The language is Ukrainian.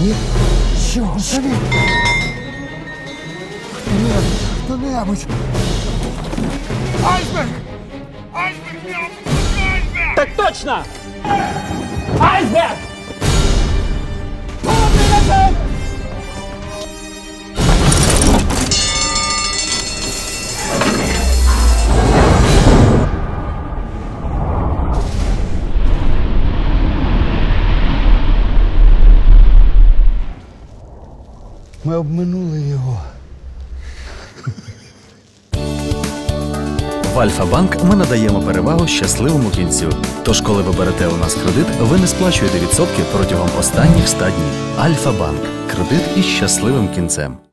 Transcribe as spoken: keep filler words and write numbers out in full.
Нічого собі! Хто-небудь, хто-небудь! Айсберг! Айсберг! Айсберг! Так точно! Айсберг! Помните! Ми обминули його. В Альфа-банк ми надаємо перевагу щасливому кінцю. Тож, коли ви берете у нас кредит, ви не сплачуєте відсотки протягом останніх ста днів. Альфа-банк. Кредит із щасливим кінцем.